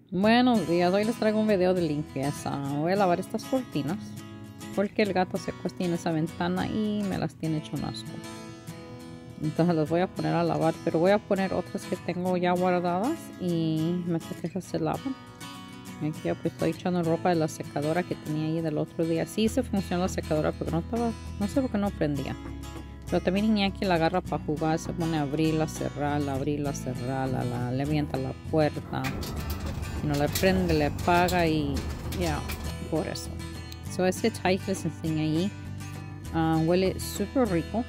Buenos días, hoy les traigo un video de limpieza. Voy a lavar estas cortinas porque el gato se acuesta en esa ventana y me las tiene hecho un asco. Entonces las voy a poner a lavar, pero voy a poner otras que tengo ya guardadas y mientras que esas se lavan. Aquí ya pues estoy echando ropa de la secadora que tenía ahí del otro día. Sí se funciona la secadora, pero no sé por qué no prendía. Pero también tenía aquí la agarra para jugar, se pone a abrirla, cerrarla, le avienta la puerta. Si no le prende, le apaga y ya, por eso. So, ese Tide que les enseñé ahí huele súper rico.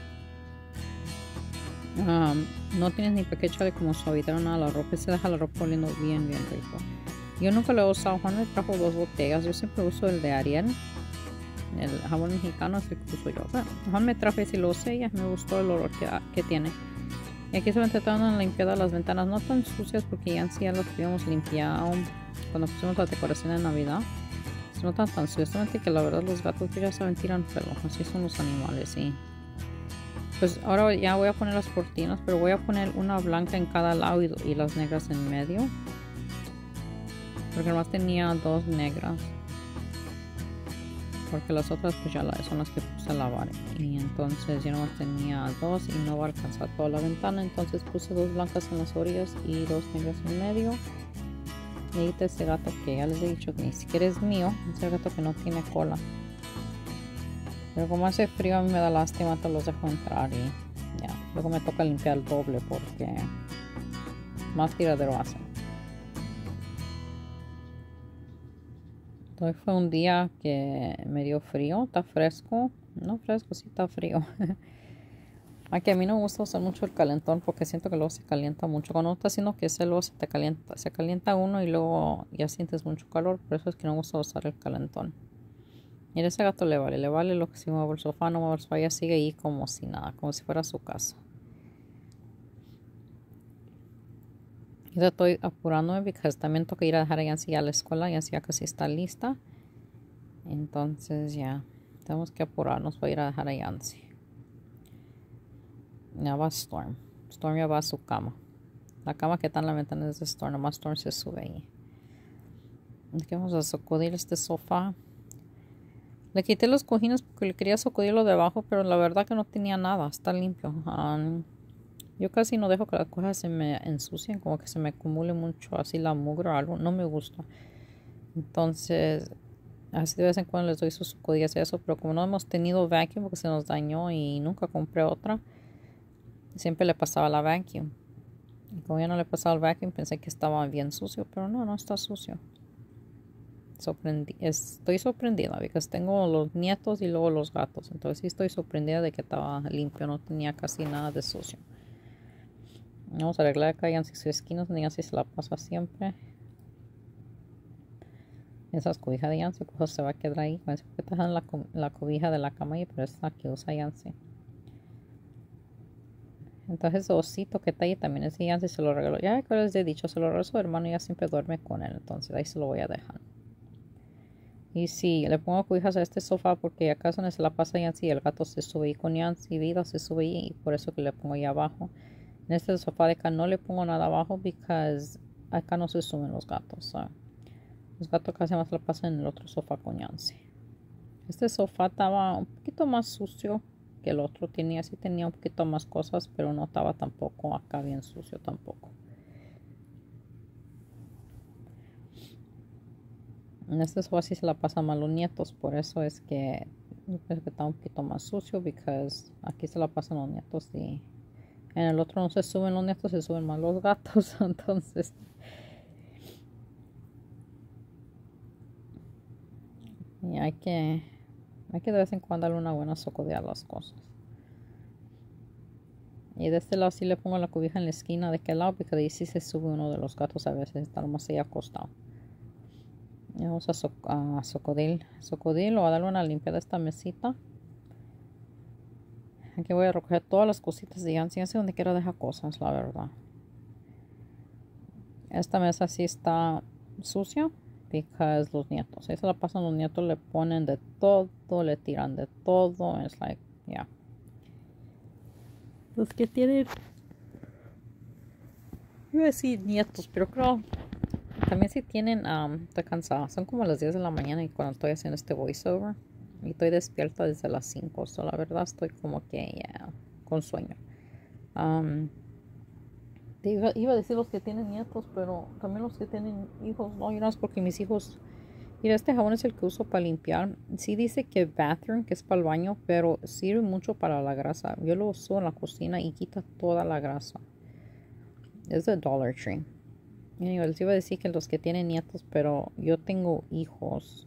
No tienes ni para qué echarle como suavizar o nada a la ropa. Se deja la ropa oliendo bien rico. Yo nunca lo he usado. Juan me trajo 2 botellas. Yo siempre uso el de Ariel. El jabón mexicano es el que uso yo. Bueno, Juan me trajo ese y lo usé y ya me gustó el olor que tiene. Y aquí se van tratando de limpiar las ventanas, no tan sucias porque ya las habíamos limpiado cuando pusimos la decoración de Navidad. No tan sucias, solamente que la verdad los gatos ya saben tiran pelo, así son los animales, sí. Pues ahora ya voy a poner las cortinas, pero voy a poner una blanca en cada lado y las negras en medio. Porque nomás tenía 2 negras. Porque las otras pues ya son las que puse a lavar y entonces yo nomás tenía 2 y no va a alcanzar toda la ventana, entonces puse 2 blancas en las orillas y 2 negras en medio. Y ahí está ese gato que ya les he dicho que ni siquiera es mío, ese gato que no tiene cola, pero como hace frío a mí me da lástima, te los dejo entrar y ya, luego me toca limpiar el doble porque más tiradero hacen. Hoy fue un día que me dio frío, está fresco, no fresco, sí está frío. Aunque a mí no me gusta usar mucho el calentón porque siento que luego se calienta mucho. Cuando está haciendo que luego se calienta uno y luego ya sientes mucho calor, por eso es que no me gusta usar el calentón. Mira, ese gato le vale lo que si mueve el sofá, no mueve el sofá, ella sigue ahí como si nada, como si fuera su casa. Yo estoy apurándome porque también tengo que ir a dejar a Yancy a la escuela. Yancy ya casi está lista. Entonces ya tenemos que apurarnos para ir a dejar a Yancy. Ya va Storm. Storm ya va a su cama. La cama que está en la ventana es de Storm. Nomás Storm se sube ahí. Aquí vamos a sacudir este sofá. Le quité los cojines porque le quería sacudirlo de abajo, pero la verdad que no tenía nada. Está limpio. Yo casi no dejo que las cosas se me ensucien, como que se me acumule mucho así la mugre o algo. No me gusta. Entonces, así de vez en cuando les doy sus sacudillas y eso, pero como no hemos tenido vacuum porque se nos dañó y nunca compré otra, siempre le pasaba la vacuum. Y como ya no le pasaba el vacuum, pensé que estaba bien sucio, pero no está sucio. Estoy sorprendida, porque tengo los nietos y luego los gatos. Entonces sí estoy sorprendida de que estaba limpio, no tenía casi nada de sucio. Vamos a arreglar acá en sus esquinas, Yancy se la pasa siempre. Esas cobijas de Yancy, pues se va a quedar ahí. Parece que está en la cobija de la cama y pero es la que usa Yancy. Entonces ese osito que está ahí también es de Yancy, se lo regaló. Ya que les he dicho, se lo regaló su hermano y ya siempre duerme con él. Entonces ahí se lo voy a dejar. Y sí, le pongo cobijas a este sofá porque acá donde se la pasa Yancy, el gato se sube ahí con Yancy, Vida se sube ahí y por eso que le pongo ahí abajo. En este sofá de acá no le pongo nada abajo porque acá no se suben los gatos. Los gatos casi más la pasan en el otro sofá con Yancy. Este sofá estaba un poquito más sucio que el otro. Tenía un poquito más cosas, pero no estaba tampoco acá bien sucio tampoco. En este sofá sí se la pasan mal los nietos, por eso es que yo pienso que está un poquito más sucio porque aquí se la pasan los nietos y en el otro no se suben los nietos, se suben más los gatos. Entonces y hay que de vez en cuando darle una buena sacudida a las cosas. Y de este lado sí le pongo la cobija en la esquina de aquel lado porque de ahí sí se sube uno de los gatos a veces, está más ahí acostado. Y vamos a sacudir o a darle una limpiada a esta mesita. Aquí voy a recoger todas las cositas de Yancy. No sé dónde quiero dejar cosas, la verdad. Esta mesa sí está sucia porque los nietos. Ahí se la pasan los nietos, le ponen de todo, le tiran de todo. Es like, yeah. Los que tienen, iba a decir nietos, pero creo También si tienen, estoy cansada, son como las 10 de la mañana y cuando estoy haciendo este voiceover y estoy despierta desde las 5, so la verdad estoy como que ya con sueño. Am, iba a decir los que tienen nietos, pero también los que tienen hijos, no, y no es porque mis hijos, mira, este jabón es el que uso para limpiar. Sí dice que bathroom, que es para el baño, pero sirve mucho para la grasa. Yo lo uso en la cocina y quita toda la grasa. Es de Dollar Tree. Anyway, les iba a decir que los que tienen nietos, pero yo tengo hijos.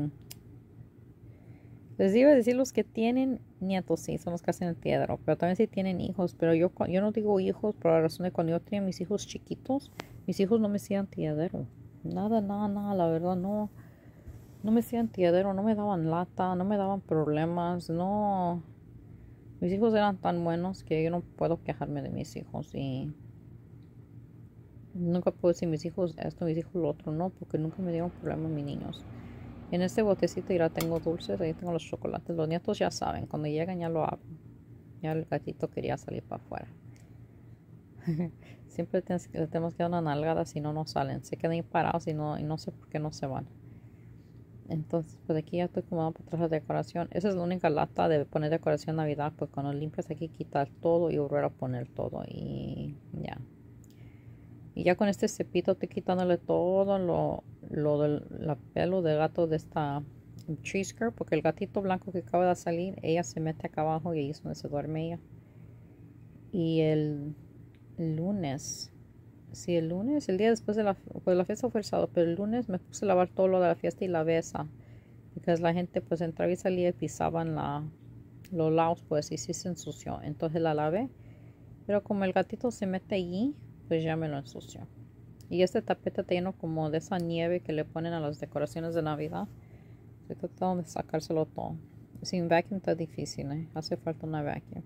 Les iba a decir los que tienen nietos, sí, son los que hacen el piedro, pero también si tienen hijos, pero yo no digo hijos por la razón de cuando yo tenía mis hijos chiquitos, mis hijos no me hacían tiadero. Nada, nada, nada, la verdad no, no me hacían tiadero, no me daban lata, no me daban problemas, no. Mis hijos eran tan buenos que yo no puedo quejarme de mis hijos y nunca puedo decir mis hijos esto, mis hijos lo otro, no, porque nunca me dieron problemas mis niños. En este botecito ya tengo dulces, ahí tengo los chocolates. Los nietos ya saben, cuando llegan ya lo hago. Ya el gatito quería salir para afuera. Siempre le tenemos que dar una nalgada, si no, no salen. Se quedan ahí parados y no sé por qué no se van. Entonces, pues aquí ya estoy acomodando para atrás la decoración. Esa es la única lata de poner decoración Navidad. Pues cuando limpias aquí, quitar todo y volver a poner todo. Y ya. Y ya con este cepito estoy quitándole todo lo del pelo de gato de esta tree skirt, porque el gatito blanco que acaba de salir, ella se mete acá abajo y ahí es donde se duerme ella. Y el lunes, sí, el lunes, el día después de pues la fiesta fue el sábado, pero el lunes me puse a lavar todo lo de la fiesta y la besa, porque la gente pues entraba y salía y pisaban los lados, pues y sí se ensució. Entonces la lavé, pero como el gatito se mete allí, pues ya me lo ensució. Y este tapete está lleno como de esa nieve que le ponen a las decoraciones de Navidad. Estoy tratando de sacárselo todo. Sin vacuum está difícil, ¿eh? Hace falta una vacuum.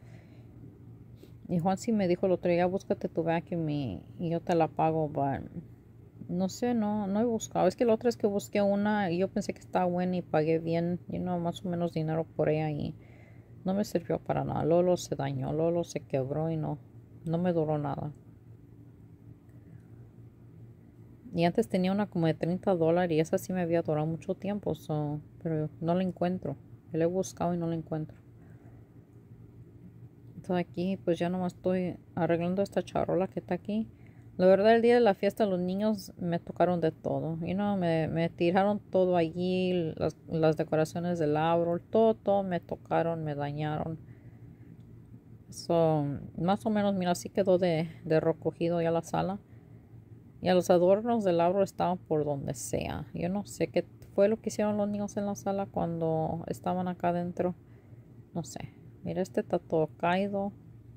Y Juan sí me dijo el otro día, búscate tu vacuum y yo te la pago, but no sé, no he buscado. Es que la otra vez que busqué una y yo pensé que estaba buena y pagué bien, más o menos dinero por ella y no me sirvió para nada. Lolo se dañó, Lolo se quebró y no me duró nada. Y antes tenía una como de $30 y esa sí me había durado mucho tiempo, pero no la encuentro. La he buscado y no la encuentro. Entonces aquí pues ya nomás estoy arreglando esta charola que está aquí. La verdad el día de la fiesta los niños me tocaron de todo. Me tiraron todo allí, las decoraciones del árbol, todo me tocaron, me dañaron. Más o menos, mira, así quedó de recogido ya la sala. Y a los adornos del árbol estaban por donde sea. Yo no sé qué fue lo que hicieron los niños en la sala cuando estaban acá adentro. No sé. Mira, este está todo caído.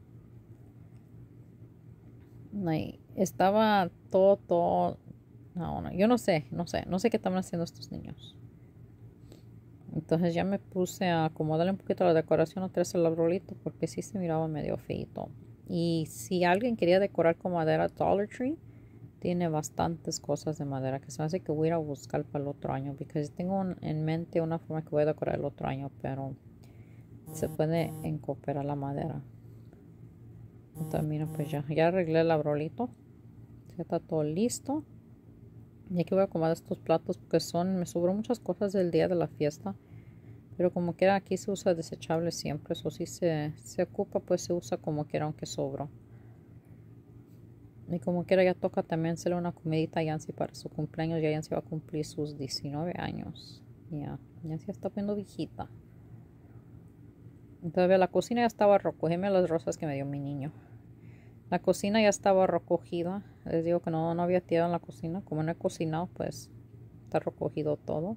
Estaba todo. No, yo no sé qué estaban haciendo estos niños. Entonces ya me puse a acomodarle un poquito la decoración otra vez al arbolito porque sí se miraba medio feito. Y si alguien quería decorar con madera Dollar Tree, tiene bastantes cosas de madera que se me hace que voy a ir a buscar para el otro año. Porque tengo en mente una forma que voy a decorar el otro año, pero se puede incorporar la madera. Entonces mira, pues ya arreglé el arbolito. Ya está todo listo. Y aquí voy a acomodar estos platos porque me sobró muchas cosas del día de la fiesta. Pero como quiera aquí se usa desechable siempre. Eso sí se ocupa, pues se usa como quiera aunque sobró. Y como quiera ya toca también hacerle una comidita a Yancy para su cumpleaños. Ya Yancy va a cumplir sus 19 años. Ya, Yancy está poniendo viejita. Entonces la cocina ya estaba recogida. Las rosas que me dio mi niño. La cocina ya estaba recogida. Les digo que no había tirado en la cocina. Como no he cocinado, pues está recogido todo.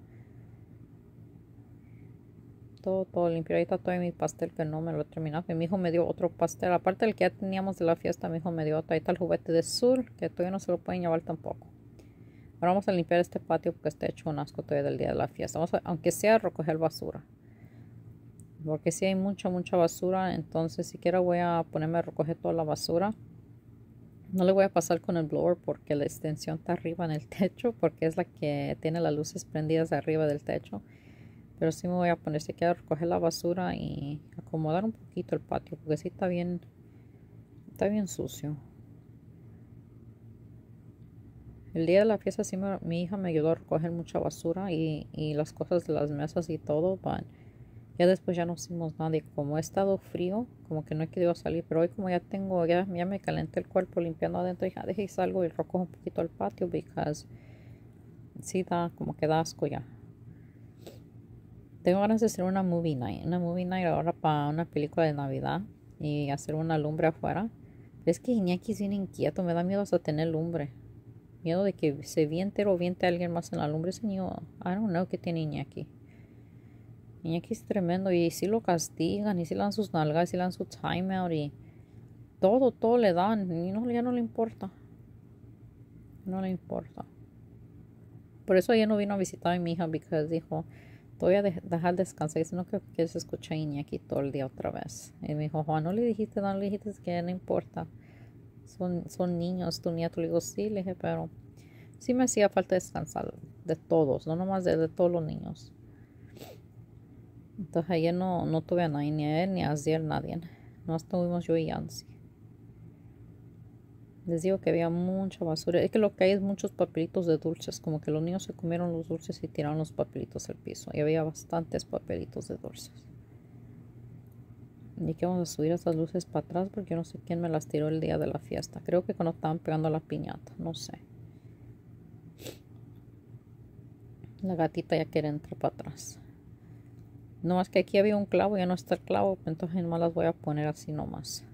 Todo limpio. Ahí está todo mi pastel que no me lo he terminado. Que mi hijo me dio otro pastel. Aparte del que ya teníamos de la fiesta, mi hijo me dio otro. Ahí está el juguete de Sur, que todavía no se lo pueden llevar tampoco. Ahora vamos a limpiar este patio porque está hecho un asco todavía del día de la fiesta. Aunque sea, recoger basura. Porque si hay mucha basura, entonces siquiera voy a ponerme a recoger toda la basura. No le voy a pasar con el blower porque la extensión está arriba en el techo, porque es la que tiene las luces prendidas arriba del techo. Pero sí me voy a poner, si quiero recoger la basura y acomodar un poquito el patio, porque sí está bien sucio. El día de la fiesta sí mi hija me ayudó a recoger mucha basura y las cosas de las mesas y todo, but ya después ya no hicimos nada y como ha estado frío, como que no he querido salir, pero hoy como ya me calenté el cuerpo limpiando adentro, dije, dejé y salgo y recojo un poquito al patio, because sí como que da asco ya. Tengo ganas de hacer una movie night ahora para una película de Navidad y hacer una lumbre afuera. Es que Iñaki es bien inquieto, me da miedo hasta tener lumbre. Miedo de que se viente o viente a alguien más en la lumbre. Señor, I don't know qué tiene Iñaki. Iñaki es tremendo y si lo castigan y si le dan sus nalgas y si le dan su timeout y todo le dan y no, ya no le importa. No le importa. Por eso ella no vino a visitar a mi hija porque dijo, te voy a dejar descansar. Dice, no creo que quieres escuchar a Iñaki todo el día otra vez. Y me dijo, Juan, no le dijiste que no importa. Son niños, tu nieto. Le digo, sí, le dije, pero sí me hacía falta descansar de todos, no nomás de todos los niños. Entonces ayer no tuve a nadie, ni a él, ni a Aziel, nadie. No estuvimos yo y Yancy. Les digo que había mucha basura. Es que lo que hay es muchos papelitos de dulces. Como que los niños se comieron los dulces y tiraron los papelitos al piso. Y había bastantes papelitos de dulces. Y que vamos a subir esas luces para atrás porque yo no sé quién me las tiró el día de la fiesta. Creo que cuando estaban pegando la piñata. No sé. La gatita ya quiere entrar para atrás. No más que aquí había un clavo, ya no está el clavo. Entonces nomás las voy a poner así nomás.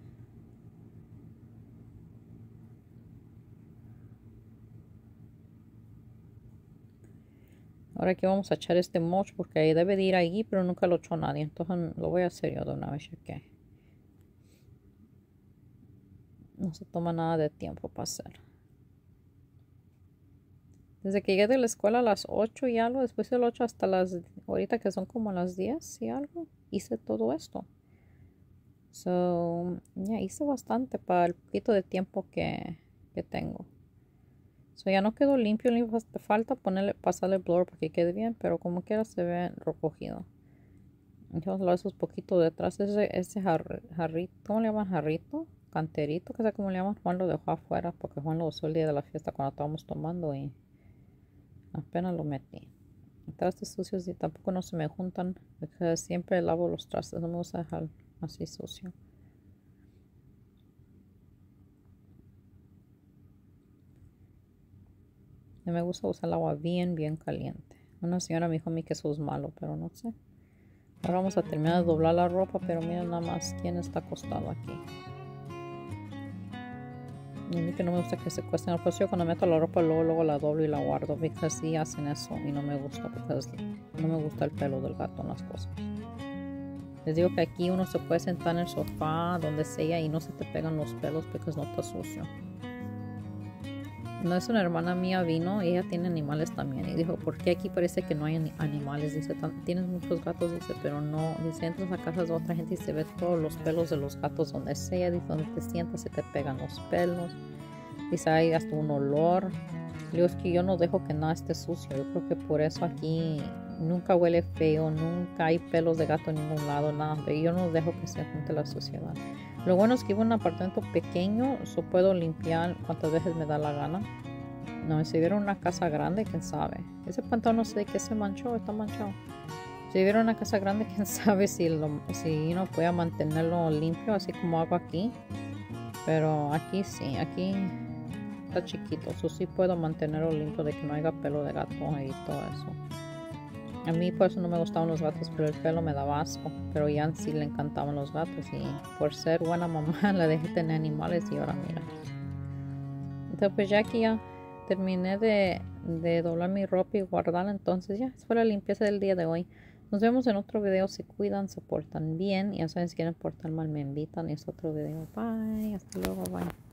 Ahora aquí vamos a echar este moch porque ahí debe de ir ahí, pero nunca lo echó nadie. Entonces lo voy a hacer yo de una vez. Okay. No se toma nada de tiempo para hacer. Desde que llegué de la escuela a las 8 y algo, después del 8 hasta ahorita que son como las 10 y algo, hice todo esto. So, ya hice bastante para el poquito de tiempo que tengo. So, ya no quedó limpio, falta pasarle blur para que quede bien, pero como quiera se ve recogido. Entonces lo esos poquito detrás, ese jarrito, ¿cómo le llaman? Jarrito, canterito, que sé cómo le llaman. Juan lo dejó afuera porque Juan lo usó el día de la fiesta cuando estábamos tomando y apenas lo metí. Trastes sucios y tampoco no se me juntan, porque siempre lavo los trastes, no me gusta dejar así sucio. Y me gusta usar el agua bien caliente. Una señora me dijo a mí que eso es malo, pero no sé. Ahora vamos a terminar de doblar la ropa, pero miren nada más quién está acostado aquí. Y a mí que no me gusta que se cuesten. Pues yo cuando meto la ropa luego la doblo y la guardo. Porque así hacen eso y no me gusta. Porque no me gusta el pelo del gato en las cosas. Les digo que aquí uno se puede sentar en el sofá, donde sea, y no se te pegan los pelos porque no está sucio. No es una hermana mía vino y ella tiene animales también. Y dijo, ¿por qué aquí parece que no hay animales? Dice, tienes muchos gatos, dice, pero no. Dice, entras a casas de otra gente y se ve todos los pelos de los gatos donde sea. Dice, donde te sientas se te pegan los pelos. Dice, hay hasta un olor. Le digo, es que yo no dejo que nada esté sucio. Yo creo que por eso aquí nunca huele feo, nunca hay pelos de gato en ningún lado, nada. Yo no dejo que se junte la suciedad. Lo bueno es que vivo en un apartamento pequeño, so puedo limpiar cuantas veces me da la gana. No, si hubiera una casa grande, quién sabe. Ese pantalón no sé de qué se manchó, está manchado. Si hubiera una casa grande, quién sabe si no pueda mantenerlo limpio, así como hago aquí. Pero aquí sí, aquí está chiquito, eso sí puedo mantenerlo limpio de que no haya pelo de gato y todo eso. A mí por eso no me gustaban los gatos, pero el pelo me daba asco. Pero a Jan sí le encantaban los gatos y por ser buena mamá la dejé tener animales y ahora mira. Entonces pues ya aquí ya terminé de doblar mi ropa y guardarla, entonces ya fue la limpieza del día de hoy. Nos vemos en otro video, se cuidan, se portan bien y ya saben si quieren portar mal me invitan y es otro video. Bye, hasta luego, bye.